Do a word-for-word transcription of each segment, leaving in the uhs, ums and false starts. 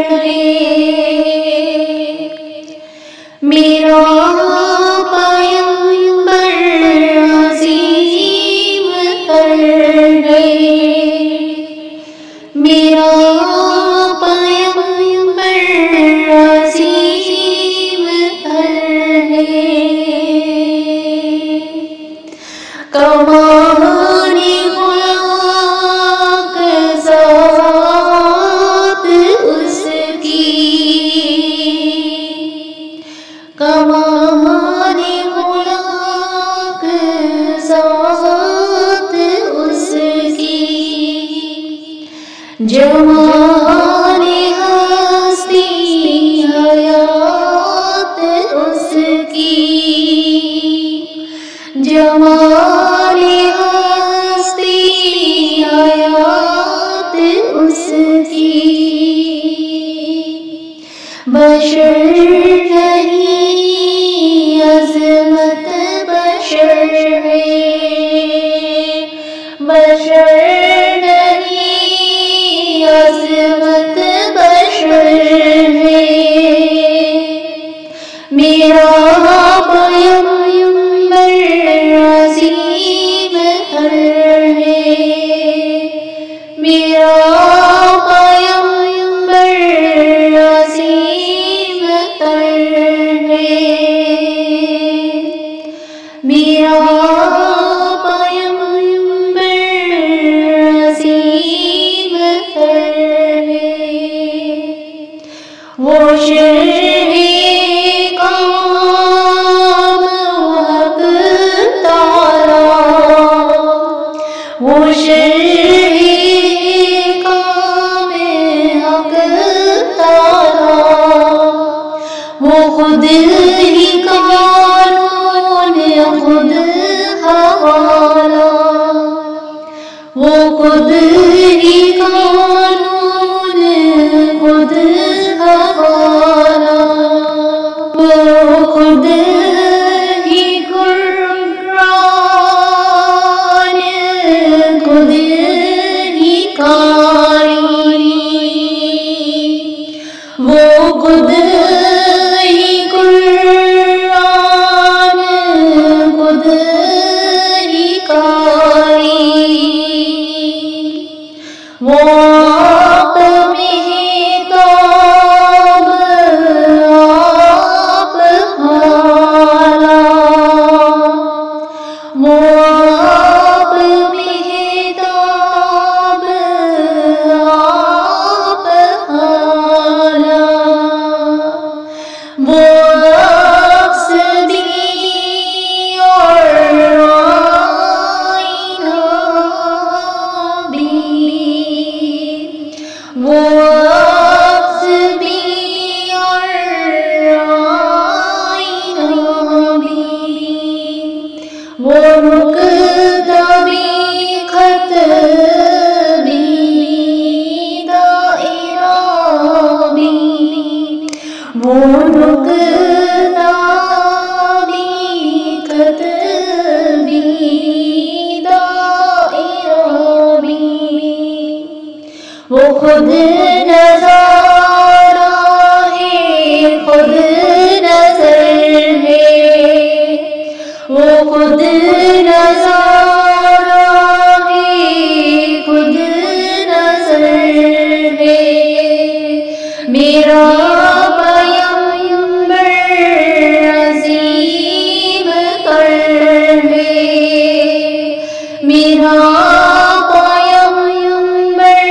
ہے میرا پیغمبر عظیم تر ہے میرا پیغمبر عظیم تر ہے کمال خلق ذات اس کی کمال خلق ذات اس کی جمال ہستی حیات اس کی جمال ہستی حیات اس کی بشر نہیں عظمت بشر ہے بشر نہیں عظمت بشر ہے میرا پیغمبر عظیم تر ہے میرا پیغمبر عظیم تر ہے میرا پیغمبر عظیم تر ہے وہ شرح کام حق تعالی وہ شرح کام حق تعالی وہ خود ہی قانون خود حوالہ وہ خود ہی قانون خود حوالہ وہ خود ہی قرآن خود ہی قاری وہ خود ہی قرآن خود ہی قاری وہ آپ مہتاب آپ حالا وہ آپ مہتاب آپ حالا وہ عکس بھی اور آئینہ بھی وہ عکس بھی اور آئینہ بھی وہ نقطہ بھی خط بھی دائرہ بھی وہ نقطہ بھی خط بھی دائرہ بھی وہ خود نظارہ ہے خود نظر ہے وہ خود نظارہ ہے خود نظر ہے میرا پیغمبر عظیم تر ہے میرا پیغمبر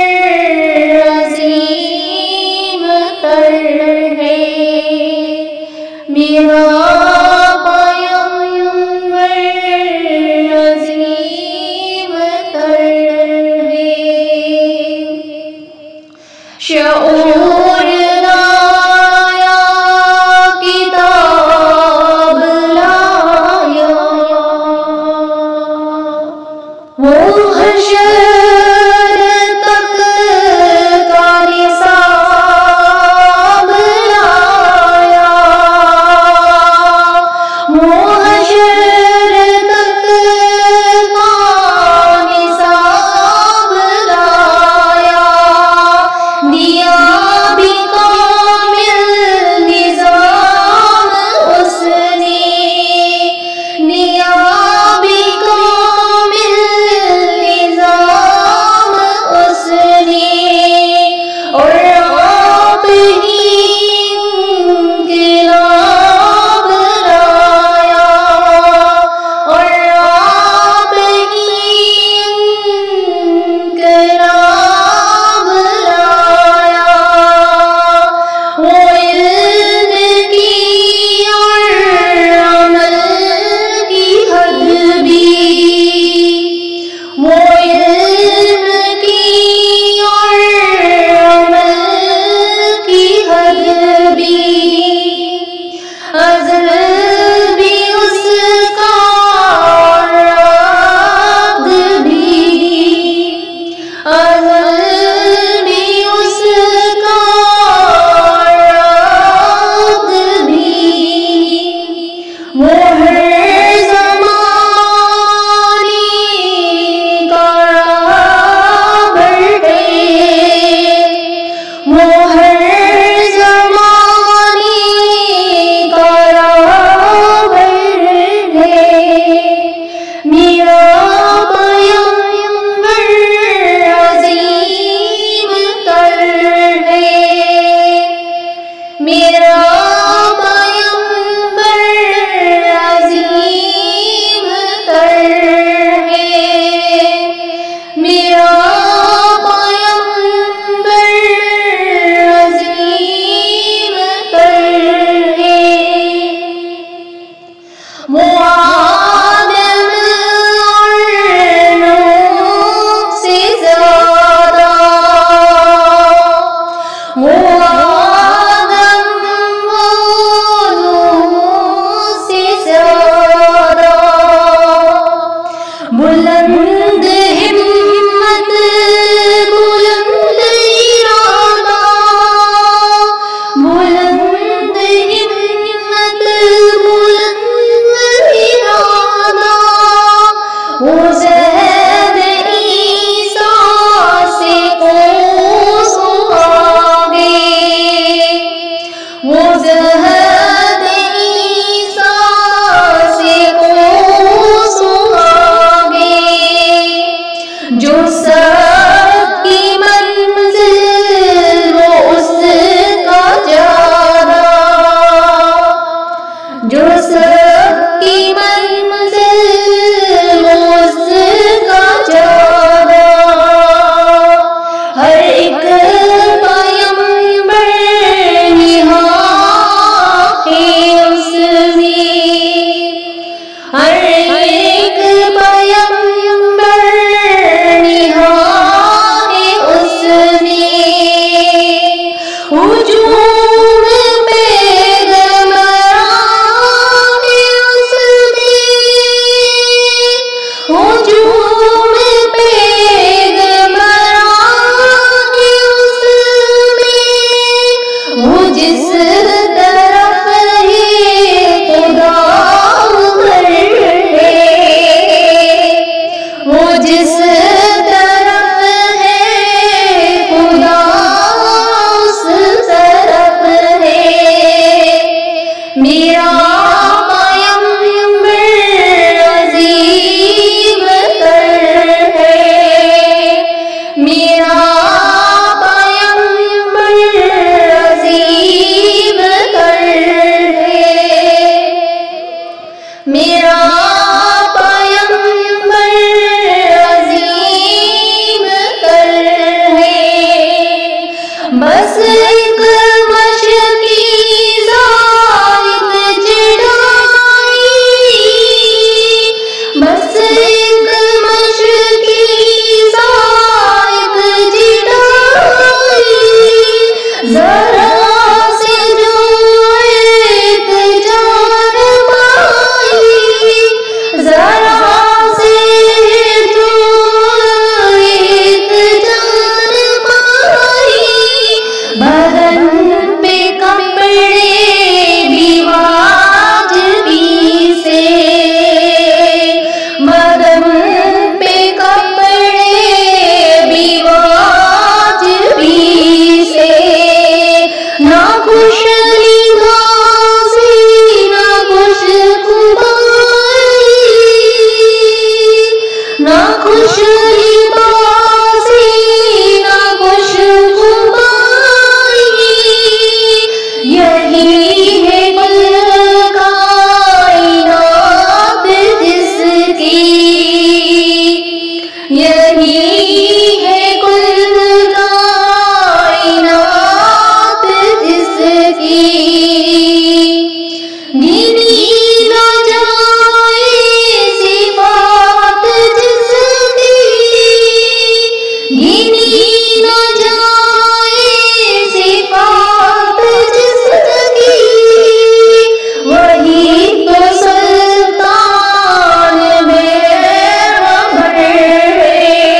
عظیم تر ہے میرا پیغمبر عظیم تر ہے شعور لایا کتاب لایا وہ حشر تک کا نصاب لایا وہ حشر تک کا نصاب لایا دیا بھی کا بلند ہمت بلند ارادہ، بلند ہمت بلند ارادہ، وہ زید عیسیٰ سے کوس آگے، وہ زید عیسیٰ سے کوس آگے، جو سب کی منزل وہ اس کا جانا، جو سب کی منزل وہ اس کا جانا، ہر ایک پیغمبر نہاں ہے اس میں، ہر ایک پیغمبر نہاں ہے اس میں، ہجوم پیغمبران ہے اس میں، ہجوم پیغمبران ہے اس میں، وہ جس طرف ہے خدا ادھر ہے، وہ جس طرف ہے خدا اس طرف ہے، میرا پیغمبر عظیم تر ہے، میرا پیغمبر عظیم تر ہے، میرا پیغمبر عظیم تر ہے، بس ایک مشکی زائد چڑھائی، بس ایک مشکی زائد چڑھائی، ذرا سے جو ایک جان پائی، ذرا سے جو ایک جان پائی، بدن پہ کپڑے بھی واجبی سے، بدن پہ کپڑے بھی واجبی سے، نہ خوش لباسی نہ خوش خبائی، نہ خوش لباسی نہ خوش خبائی، یہی ہے کل کائنات جس کی، یہی ہے کل کائنات جس کی، گنی نہ جائے صفات جس کی، گنی نہ جائے صفات جس کی، وہی تو سلطان مہربان ہے،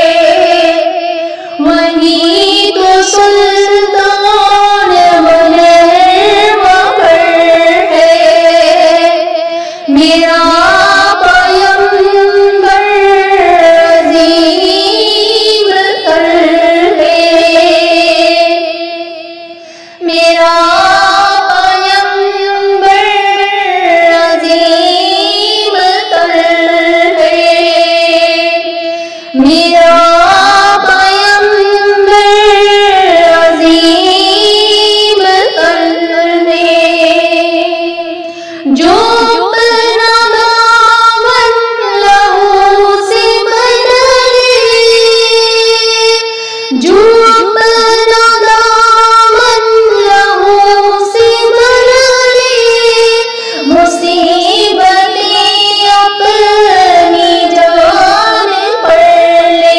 وہی تو سلطان مہربان ہے، میرا پیغمبر عظیم تر ہے، میرا پیغمبر عظیم تر ہے، میرا پیغمبر عظیم تر ہے، جو اپنا دامن لہو سے بدلے، جو اپنا دامن لہو سے بدلے، مصیبتیں اپنی جان پر لے،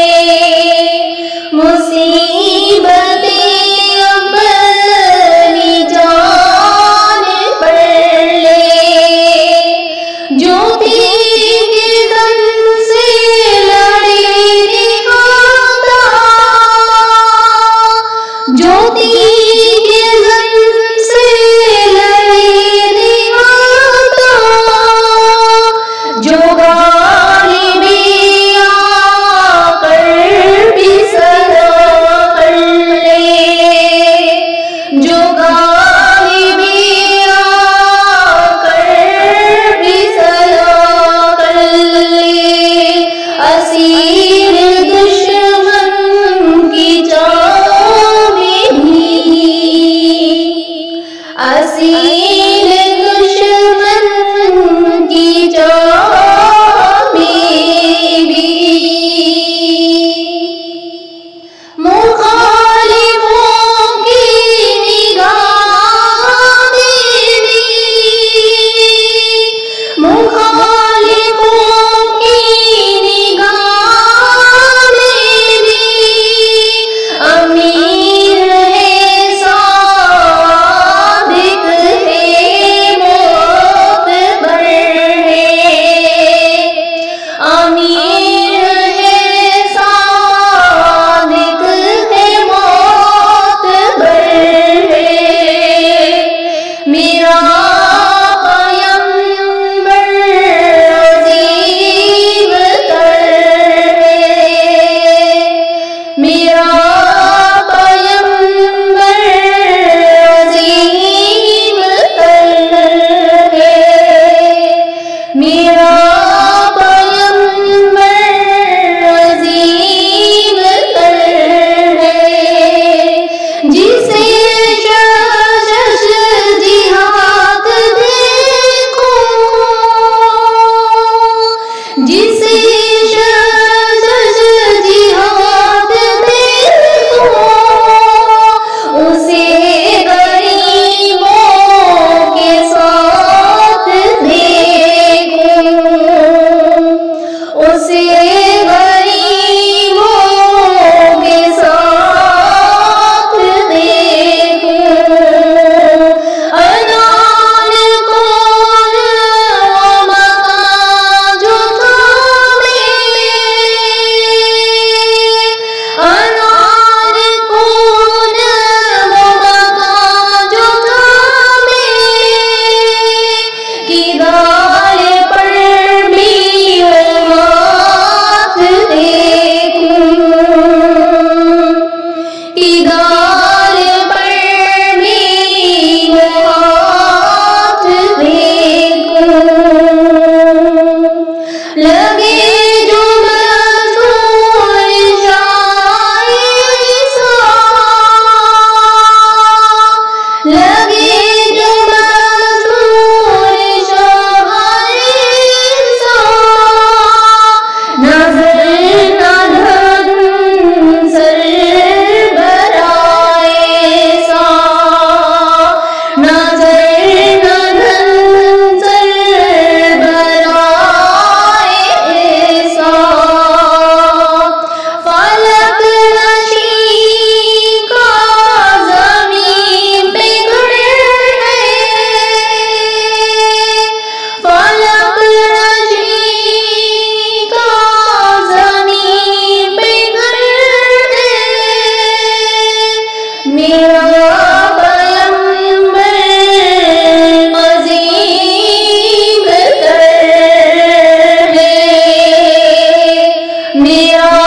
میرا